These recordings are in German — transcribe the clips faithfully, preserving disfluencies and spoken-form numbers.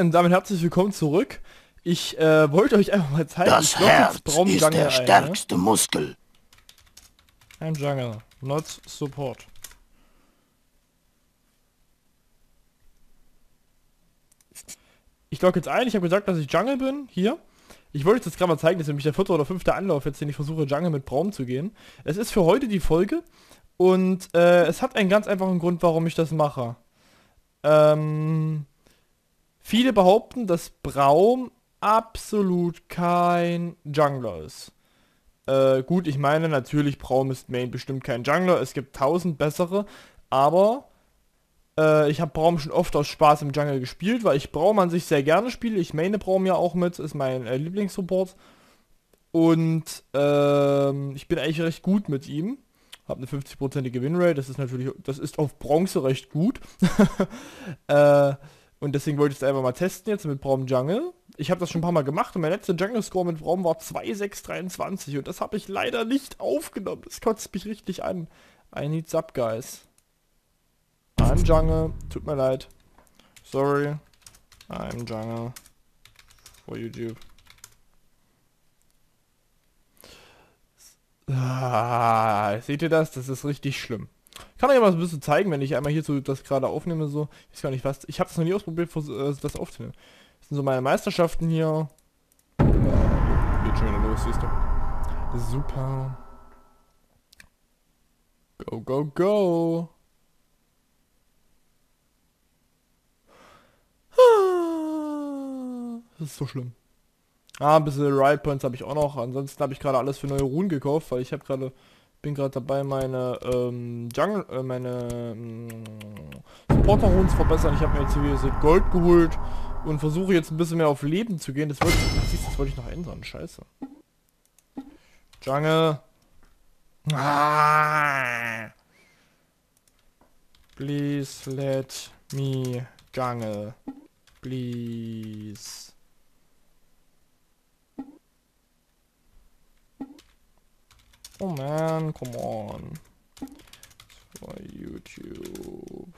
und damit herzlich willkommen zurück. Ich äh, wollte euch einfach mal zeigen, Das ich lock Herz jetzt Braum ist Jungle der ein, ne? stärkste Muskel. I'm Jungle, not Support. Ich log jetzt ein, ich habe gesagt, dass ich Jungle bin, hier. Ich wollte euch das gerade mal zeigen, das ist nämlich der vierte oder fünfte Anlauf jetzt, den ich versuche, Jungle mit Braum zu gehen. Es ist für heute die Folge und äh, es hat einen ganz einfachen Grund, warum ich das mache. Ähm, viele behaupten, dass Braum absolut kein Jungler ist. Äh, gut, ich meine natürlich, Braum ist Main bestimmt kein Jungler. Es gibt tausend bessere, aber äh, ich habe Braum schon oft aus Spaß im Jungle gespielt, weil ich Braum an sich sehr gerne spiele. Ich maine Braum ja auch mit, ist mein äh, Lieblingssupport. Und ähm, ich bin eigentlich recht gut mit ihm. Habe eine fünfzig-prozentige Winrate, das ist natürlich, das ist auf Bronze recht gut. äh, und deswegen wollte ich es einfach mal testen jetzt mit Braum Jungle. Ich habe das schon ein paar Mal gemacht und mein letzter Jungle-Score mit Braum war zwei sechs dreiundzwanzig und das habe ich leider nicht aufgenommen. Das kotzt mich richtig an. I need sub, guys. I'm Jungle. Tut mir leid. Sorry. I'm Jungle. For YouTube. Ah, seht ihr das? Das ist richtig schlimm. Kann euch mal so ein bisschen zeigen, wenn ich einmal hier so das gerade aufnehme, so. Ich weiß gar nicht was. Ich habe das noch nie ausprobiert, äh, das aufzunehmen. Das sind so meine Meisterschaften hier. Äh, geht schon wieder los, siehst du. Super. Go, go, go. Das ist so schlimm. Ah, ein bisschen Riot Points habe ich auch noch. Ansonsten habe ich gerade alles für neue Runen gekauft, weil ich habe gerade bin gerade dabei, meine ähm, Jungle, äh, meine ähm, Supporter Runen zu verbessern. Ich habe mir jetzt hier diese Gold geholt und versuche jetzt ein bisschen mehr auf Leben zu gehen. Das wollte ich, das wollte ich noch ändern. Scheiße. Jungle. Ah. Please let me Jungle. Please. Oh man, come on. For YouTube.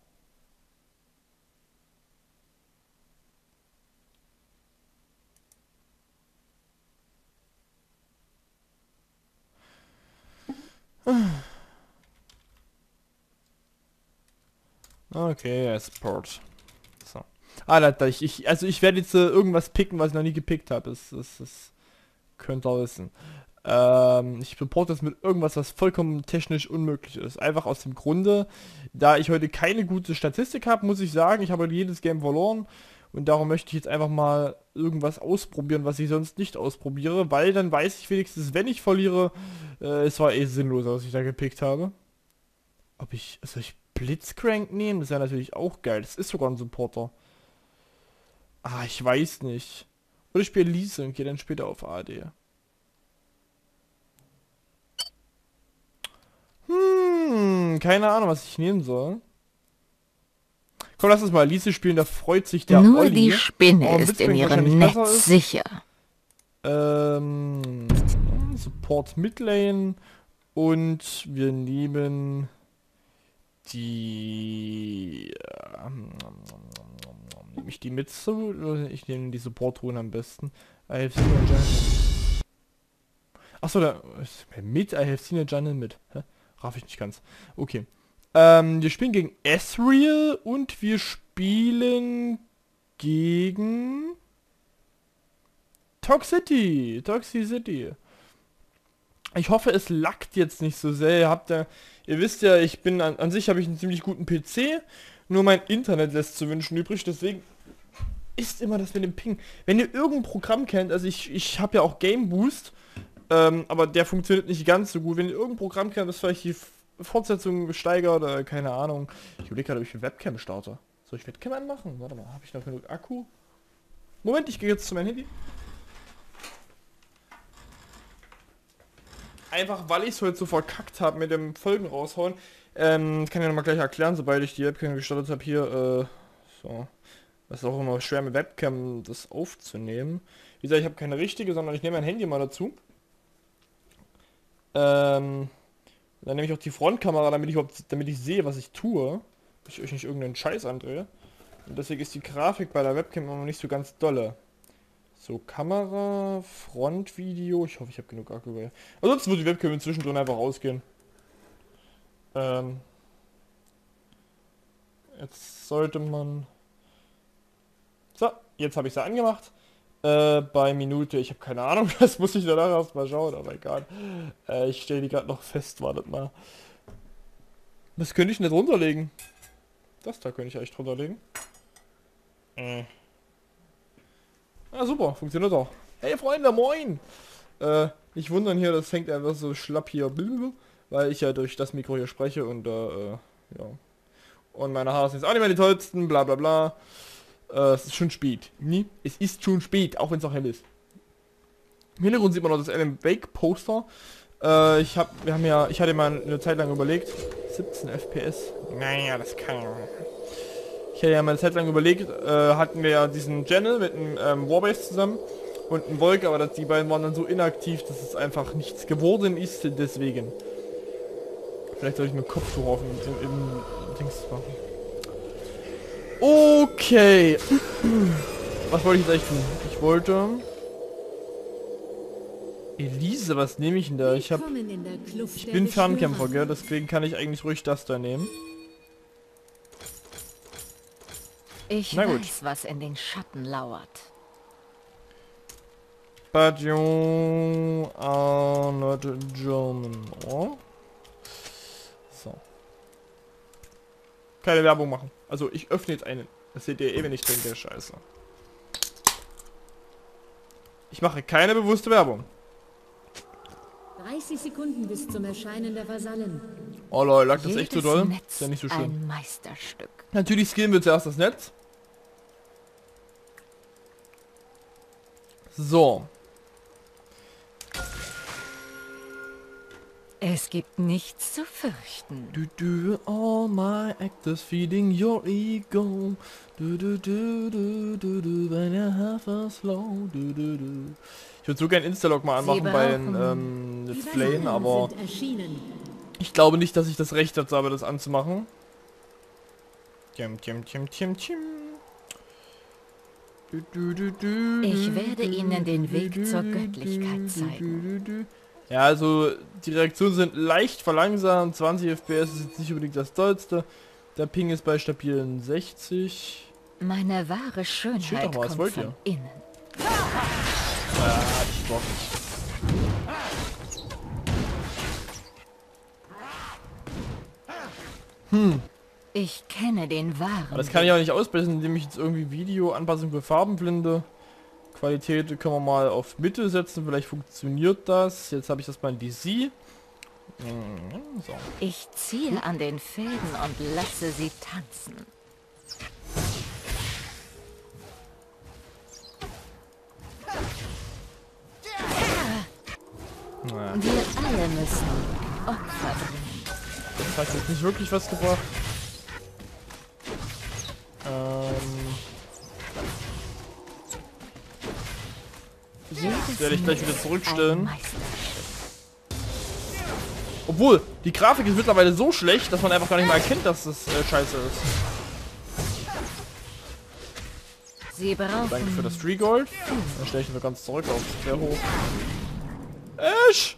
Okay, Support. So. Ah, da, ich, ich, also ich werde jetzt äh, irgendwas picken, was ich noch nie gepickt habe. Das, das, das könnt ihr wissen. Ähm, ich supporte das mit irgendwas, was vollkommen technisch unmöglich ist. Einfach aus dem Grunde, da ich heute keine gute Statistik habe, muss ich sagen, ich habe heute jedes Game verloren. Und darum möchte ich jetzt einfach mal irgendwas ausprobieren, was ich sonst nicht ausprobiere, weil dann weiß ich wenigstens, wenn ich verliere, äh, es war eh sinnlos, was ich da gepickt habe. Ob ich, soll ich Blitzcrank nehmen? Das wäre natürlich auch geil. Das ist sogar ein Supporter. Ah, ich weiß nicht. Oder ich spiele Lise und gehe dann später auf A D. Hm, keine Ahnung, was ich nehmen soll. Komm, lass uns mal Lise spielen, da freut sich der Nur Olli. die Spinne Oh, ist in Blitzcrank ihrem wahrscheinlich besser Netz ist. sicher. Ähm, Support Midlane und wir nehmen die ähm, nehme ich die mit zu oder ich nehme die Support Rune am besten. I have seen a Jungle. Achso, da mit I have seen a Jungle mit. Hä? Raff ich nicht ganz. Okay. Ähm, wir spielen gegen Ezreal und wir spielen gegen Toxicity. Toxicity. Ich hoffe, es lackt jetzt nicht so sehr. Ihr habt ja, ihr wisst ja, ich bin an, an sich habe ich einen ziemlich guten P C. Nur mein Internet lässt zu wünschen übrig. Deswegen ist immer das mit dem Ping. Wenn ihr irgendein Programm kennt, also ich, ich habe ja auch Game Boost, ähm, aber der funktioniert nicht ganz so gut. Wenn ihr irgendein Programm kennt, das vielleicht die Fortsetzung steigert oder keine Ahnung. Ich überlege gerade, ob ich eine Webcam starte. Soll ich Webcam anmachen? Warte mal, habe ich noch genug Akku? Moment, ich gehe jetzt zu meinem Handy. Einfach weil ich es heute so verkackt habe mit dem Folgen raushauen. Ähm, kann ich nochmal gleich erklären, sobald ich die Webcam gestartet habe hier. Äh, so. Das ist auch immer schwer mit Webcam das aufzunehmen. Wie gesagt, ich habe keine richtige, sondern ich nehme mein Handy mal dazu. Ähm, dann nehme ich auch die Frontkamera, damit ich, damit ich sehe, was ich tue. Dass ich euch nicht irgendeinen Scheiß andrehe. Und deswegen ist die Grafik bei der Webcam noch nicht so ganz dolle. So, Kamera, Frontvideo. Ich hoffe, ich habe genug Akku. Bei. Ansonsten wird die Webcam inzwischen drin einfach ausgehen. Ähm, jetzt sollte man... So, jetzt habe ich sie angemacht. Äh, bei Minute, ich habe keine Ahnung, das muss ich danach erstmal schauen, aber egal. Äh, ich stelle die gerade noch fest, wartet mal. Was könnte ich denn jetzt runterlegen? Das da könnte ich echt runterlegen. Äh. Ah, super, funktioniert auch. Hey Freunde, moin! Äh, nicht wundern hier, das hängt einfach so schlapp hier, weil ich ja durch das Mikro hier spreche und äh, ja. Und meine Haare sind jetzt auch nicht mehr die tollsten, bla bla bla. Äh, es ist schon spät. Nie? Es ist schon spät, auch wenn es noch hell ist. Im Hintergrund sieht man noch das Alan Wake Poster. Äh, ich hab, wir haben ja, ich hatte mal eine Zeit lang überlegt, siebzehn F P S. Naja, das kann. Ich hatte ja mal eine Zeit lang überlegt, äh, hatten wir ja diesen Channel mit einem ähm, Warbase zusammen und einem Wolke, aber das, die beiden waren dann so inaktiv, dass es einfach nichts geworden ist, deswegen. Vielleicht soll ich mir Kopftuch auf im, im, im Dings machen. Okay. Was wollte ich jetzt eigentlich tun? Ich wollte... Elise, was nehme ich denn da? Ich hab... Ich bin Fernkämpfer, gell? Deswegen kann ich eigentlich ruhig das da nehmen. Ich Na gut. weiß, was in den Schatten lauert. But you are not German, oh? So. Keine Werbung machen. Also ich öffne jetzt einen. Das seht ihr eh, wenn ich trinke, Scheiße. Ich mache keine bewusste Werbung. dreißig Sekunden bis zum Erscheinen der Vasallen. Oh lol, lag das Jedes echt so doll? Netz Ist ja nicht so schlimm. ein Meisterstück. Natürlich skillen wir zuerst das Netz. So. Es gibt nichts zu fürchten. Du du all my actors feeding your ego. Du du du du du du when you have a slow. Du du du. Ich würde so gern Instalog mal anmachen bei den ähm, Let's Playen, aber ich glaube nicht, dass ich das Recht dazu habe, das anzumachen. Tim, tim, tim, tim, tim. Du, du, du, du, Ich werde Ihnen den Weg zur Göttlichkeit zeigen. Ja, also die Reaktionen sind leicht verlangsamt. zwanzig F P S ist jetzt nicht unbedingt das Tollste. Der Ping ist bei stabilen sechzig. Meine wahre Schönheit Steht doch mal, was kommt wollt von ihr? innen. Ah, ich Bock nicht. Hm. Ich kenne den wahren Aber das kann ich Weg. auch nicht ausbessern, indem ich jetzt irgendwie Video-Anpassung für Farbenblinde. Qualität können wir mal auf Mitte setzen, vielleicht funktioniert das. Jetzt habe ich das mal in D C. So. Ich ziehe an den Fäden und lasse sie tanzen. Naja, Wir alle müssen Opfer bringen. das hat jetzt nicht wirklich was gebracht. Ähm, Jedes werde ich gleich wieder Netz zurückstellen. ein Meisterstück. Obwohl, die Grafik ist mittlerweile so schlecht, dass man einfach gar nicht mal erkennt, dass das äh, scheiße ist. Sie brauchen Danke für das Tree Gold. Dann stelle ich ihn ganz zurück auf sehr hoch. Ash!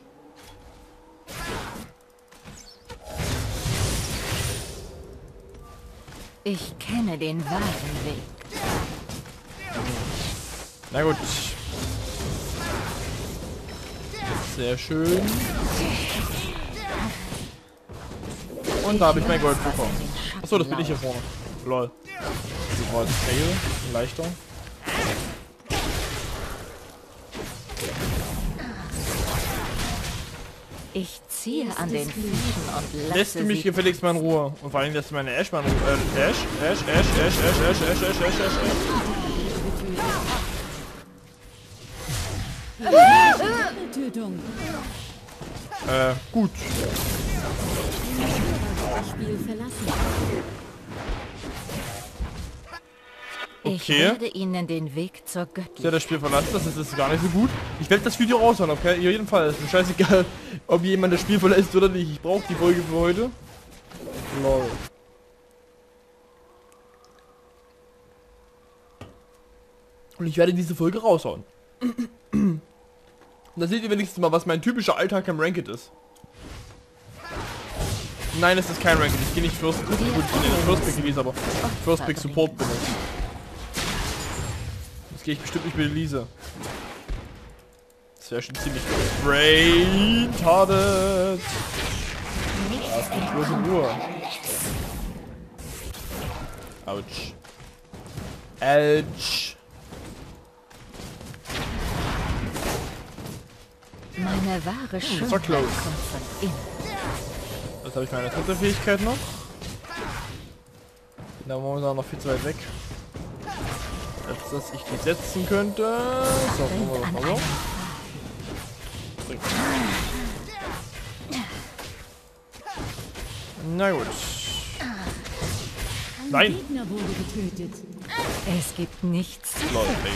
Ich kenne den wahren Weg. Na gut. Sehr schön. Und da habe ich mein Gold bekommen. Achso, das bin ich hier vorne. Lol. Die war das Fail. Leichter. Ich ziehe an den Fäden und lasse Lässt du mich sie gefälligst mal in Ruhe. Und vor allem lässt du meine Ash mal in Ruhe. Äh, Ash, Ash, Ash, Ash, Ash, Ash, Ash, Ash, Ash, Ash, Ash. Tötung. Äh, gut. Das Spiel verlassen. Ich Okay. werde Ihnen den Weg zur Ich werde Göttlichkeit. das Spiel verlassen, das ist, das ist gar nicht so gut. Ich werde das Video raushauen, okay? In jedem Fall. Ist mir scheißegal, ob jemand das Spiel verlässt oder nicht. Ich brauche die Folge für heute. Lol. Und ich werde diese Folge raushauen. Und da seht ihr wenigstens mal, was mein typischer Alltag im Ranked ist. Nein, es ist kein Ranked. Ich gehe nicht First Pick. Gut, ich bin in First Pick gewesen, aber First Pick Support bin ich. Jetzt gehe ich bestimmt nicht mit Elise. Das wäre schon ziemlich retarded. Lass mich bloß in Ruhe. Autsch. Autsch. Meine wahre Schönheit war close. kommt von innen. Jetzt habe ich meine dritte Fähigkeit noch. Bin da momentan noch viel zu weit weg. Als dass ich die setzen könnte. So, machen wir das mal so. Bringt. Na gut. Ein Nein! Gegner wurde getötet. Es gibt nichts. Lol, ey.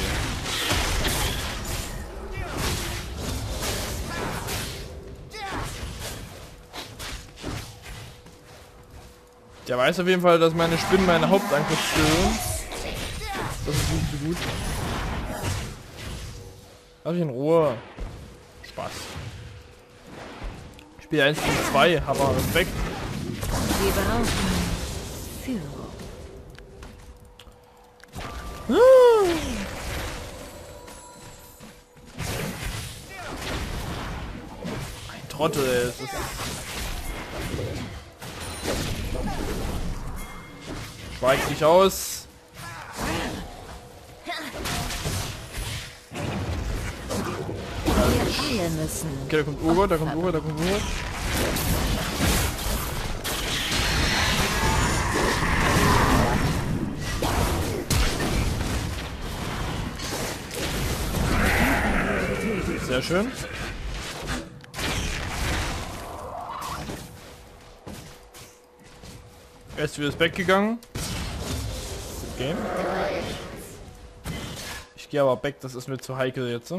Der weiß auf jeden Fall, dass meine Spinnen meine Hauptangriff stören. Das ist nicht so gut. Lass mich in Ruhe. Spaß. Spiel eins gegen zwei, aber Respekt. Wir brauchen Führung. Ein Trottel, ey. Es ist Schweig dich aus. Wir alle müssen. Okay, da kommt Urgot, da kommt Urgot, da kommt Urgot. Sehr schön. Er ist wieder weggegangen. Okay. Ich gehe aber back, das ist mir zu heikel jetzt.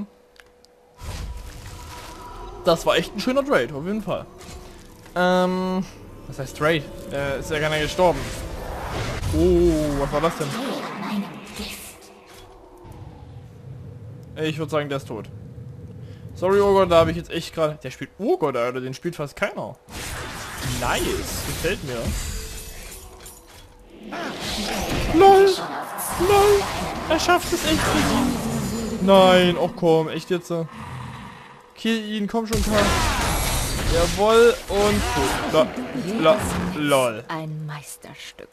Das war echt ein schöner Trade, auf jeden Fall. Ähm, was heißt Trade? Äh, ist ja keiner gestorben. Oh, was war das denn? Ich würde sagen, der ist tot. Sorry, Urgot, da habe ich jetzt echt gerade... Der spielt Urgot, Alter, den spielt fast keiner. Nice, gefällt mir. LOL! LOL! Er schafft es echt nicht. Nein, oh komm, echt jetzt. äh. Kill ihn, komm schon, Karl. Jawohl, und tot. Lo lo lol. Ein Meisterstück.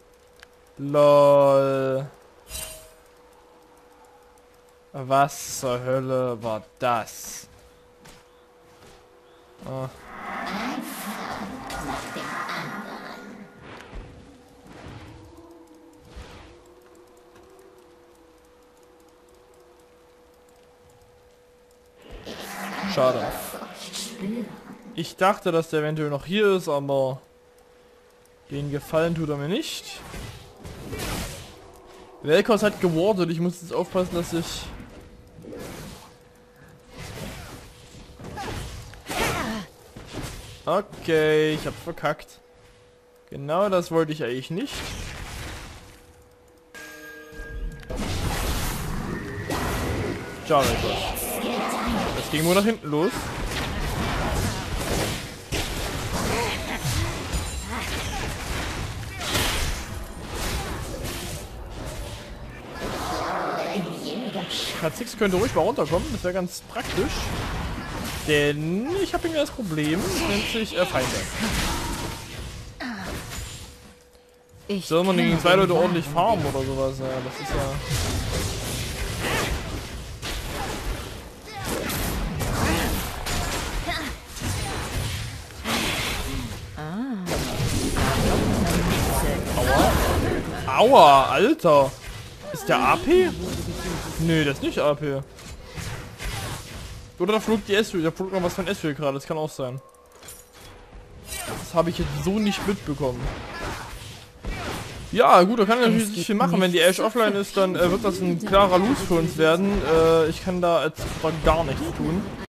Lol. Was zur Hölle war das? Ah. Schade. Ich dachte, dass der eventuell noch hier ist, aber den Gefallen tut er mir nicht. Vel'Koz hat gewartet. Ich muss jetzt aufpassen, dass ich... Okay, ich hab verkackt. Genau das wollte ich eigentlich nicht. Schade, Vel'Koz. Das ging nur nach hinten los. K sechs könnte ruhig mal runterkommen, das wäre ganz praktisch. Denn ich habe irgendwie das Problem, das nennt sich äh, Feinde. Ich Soll man kann gegen zwei den Leute ordentlich wahren farmen oder sowas? Ja, das ist ja... Aua. Aua, Alter. Ist der A P? Nö, das ist nicht A P. Oder da flog die S-Höhe. Da flog noch was von S-Höhe gerade. Das kann auch sein. Das habe ich jetzt so nicht mitbekommen. Ja, gut, da kann ich natürlich nicht viel machen. Wenn die Ashe offline ist, dann äh, wird das ein klarer Lose für uns werden. Äh, ich kann da jetzt gar nichts tun.